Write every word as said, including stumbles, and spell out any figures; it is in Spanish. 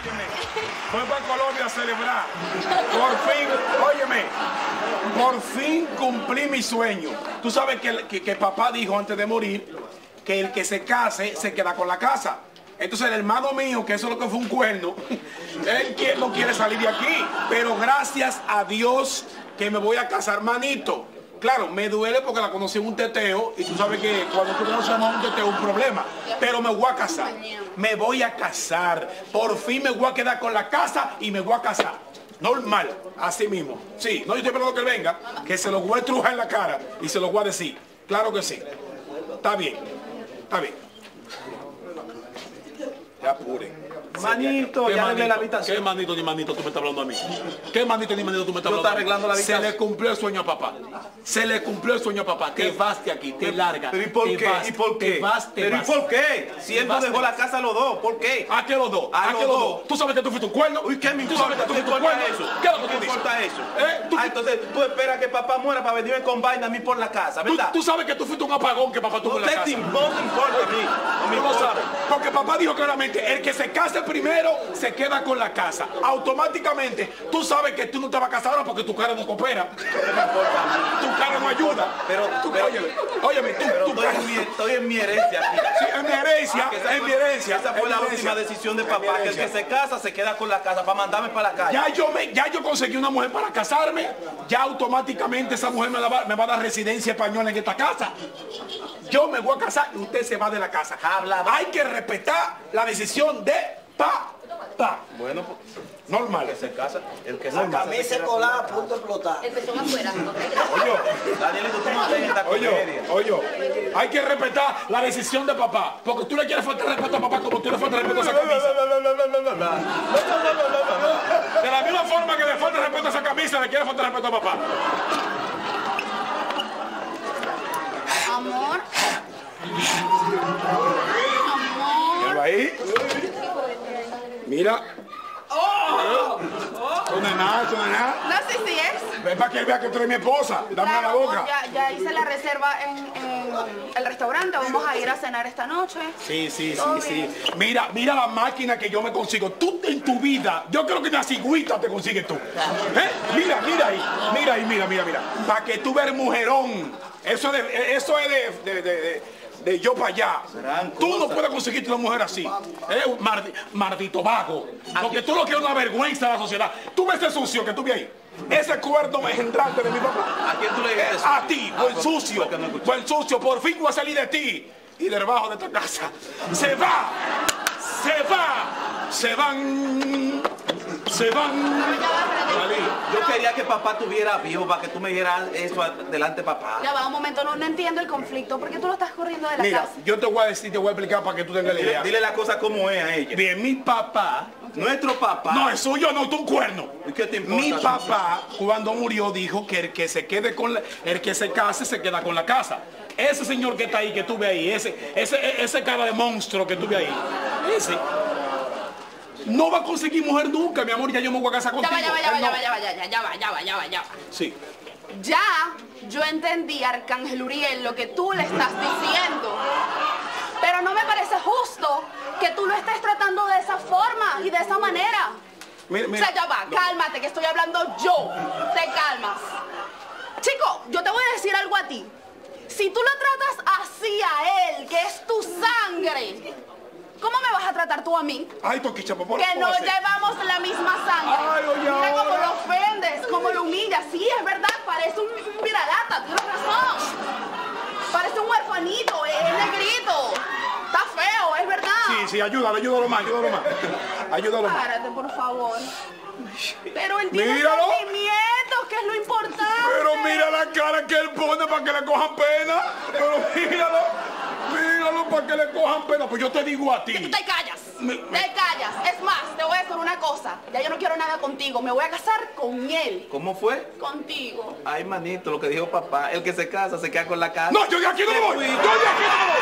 óyeme, fue para Colombia a celebrar. Por fin, óyeme, por fin cumplí mi sueño. Tú sabes que, que, que papá dijo antes de morir que el que se case se queda con la casa. Entonces el hermano mío, que eso es lo que fue un cuerno, él que no quiere salir de aquí. Pero gracias a Dios que me voy a casar, manito. Claro, me duele porque la conocí en un teteo y tú sabes que cuando tú conoces a un teteo es un problema. Pero me voy a casar. Me voy a casar. Por fin me voy a quedar con la casa y me voy a casar. Normal, así mismo. Sí, no, yo estoy esperando que él venga, que se lo voy a estrujar en la cara y se lo voy a decir. Claro que sí. Está bien, está bien. Ya apure. Manito, ya arreglé la habitación. ¿Qué manito ni manito tú me estás hablando a mí? ¿Qué manito ni manito tú me estás Yo hablando? estoy arreglando la habitación. Se le cumplió el sueño a papá. Se le cumplió el sueño a papá. Te vas de aquí, te largas. ¿Pero y por te qué? vas, ¿Y por qué? Te vas, te ¿Pero y vas. por qué? Si él no dejó la casa a los dos, ¿por qué? ¿A qué los dos? A ¿A los qué los dos. dos? ¿Tú sabes que tú fuiste un cuerno? Uy, ¿qué me ¿Tú importa? sabes que tú ¿Qué fuiste un importa cuerno? eso? ¿Qué es lo que ¿Qué tú dices? importa eso? ¿Eh? ¿Tú, Ah, entonces tú esperas que papá muera para venirme con vaina a mí por la casa, tú, ¿verdad? tú sabes que tú fuiste un apagón que papá tuvo en No la te, casa. te importa, no te importa a mí. No me Tú lo importa. sabes, porque papá dijo claramente, el que se case primero se queda con la casa. Automáticamente, tú sabes que tú no te vas a casar ahora porque tu cara no coopera. No me importa a mí. Tu cara no ayuda. Pero, Tú, pero- óyeme, óyeme, tú, Pero tu estoy cara. en, mi, estoy en mi herencia aquí. Sí, es mi herencia, Ah, que esa es fue- mi herencia. Esa es fue mi la herencia. última decisión de Es mi papá, que el herencia. que se casa se queda con la casa para mandarme para la calle. Ya yo, me, ya yo conseguí una mujer para casarme, ya automáticamente esa mujer me, la va, me va a dar residencia española en esta casa. Yo me voy a casar y usted se va de la casa. Habla. Hay que respetar la decisión de papá. Bueno, pues, Normal. que se casa, el que se Normal. casa. Camisa colada a punto de explotar. El pezón afuera. Oye, Danielito, tú no dejes esta oye, comedia. oye, hay que respetar la decisión de papá, porque tú le quieres faltar respeto a papá como tú le faltas respeto a esa camisa. De la misma forma que le falta respeto a esa camisa, le quiere faltar respeto a papá. Amor. Amor. Mira ahí. Mira. Eso no es nada, eso no es nada. No sé si es. Ven para que él vea que tú eres mi esposa. Dame la Claro, boca. amor, ya, ya hice la reserva en, en el restaurante. Vamos a ir a cenar esta noche. Sí, sí, Todo sí, bien. sí. Mira, mira la máquina que yo me consigo. Tú en tu vida, yo creo que una cigüita te consigues tú. ¿Eh? Mira, mira ahí, mira ahí, mira, mira, mira. Para que tú veas mujerón. Eso es de, eso es de, de, de, de, de yo para allá. Gran Tú no cosa. puedes conseguirte una mujer así. ¿Eh? Mardi- maldito vago. Porque tú lo que es una vergüenza de la sociedad. Tú ves ese sucio que tú ves ahí. Ese cuerno engendrante de mi papá. ¿A quién tú le dices eso? A ti, Ah, buen pues, sucio, porque no escuché. buen sucio, por fin voy a salir de ti y del bajo de esta casa. Se va, se va, se van, se van. Salí. Yo quería que papá tuviera vivo para que tú me dieras eso delante de papá. Ya va un momento, no, no entiendo el conflicto. ¿Por qué tú lo estás corriendo de la Mira, casa? yo te voy a decir, te voy a explicar para que tú tengas la Dile, idea. dile la cosa como es a ella. Bien, mi papá, Nuestro papá. no es suyo, no, tú un cuerno. ¿Y qué te importa? Mi papá, cuando murió, dijo que el que se quede con la, el que se case, se queda con la casa. Ese señor que está ahí, que tú ves ahí, ese, ese, ese cara de monstruo que tú ves ahí, ese, no va a conseguir mujer nunca, mi amor, ya yo me voy a casar Ya contigo. va, ya va, ya va, Él ya no. va, ya va, ya va, ya va, ya va, ya va, ya va. Sí. Ya yo entendí, Arcángel Uriel, lo que tú le estás diciendo. Pero no me parece justo que tú lo estés tratando de esa forma y de esa manera. Mira, O mira. sea, ya va, cálmate, que estoy hablando yo. Te calmas. Chico, yo te voy a decir algo a ti. Si tú lo tratas así a él, que es tu sangre, ¿cómo me vas a tratar tú a mí? Ay, Toquicha, por Que no llevamos la misma sangre. Ay, oye, Mira cómo ahora. lo ofendes, cómo lo humillas. Sí, es verdad, parece un, un viralata, tienes razón. Parece un huerfanito, es negrito. Está feo, es verdad. Sí, sí, ayúdalo, ayúdalo más, ayúdalo más. Ayúdalo más. Párate, por favor. Pero él tiene Míralo. sentimientos, que es lo importante. Pero mira la cara que él pone para que le cojan pena. Pero míralo, míralo para que le cojan pena. Pues yo te digo a ti. Tú te callas, Me- me- te callas. Es más, te voy a decir una cosa. Ya yo no quiero nada contigo, me voy a casar con él. ¿Cómo fue? Contigo. Ay, manito, lo que dijo papá. El que se casa se queda con la casa. No, yo de aquí no me voy. Yo de aquí no me voy.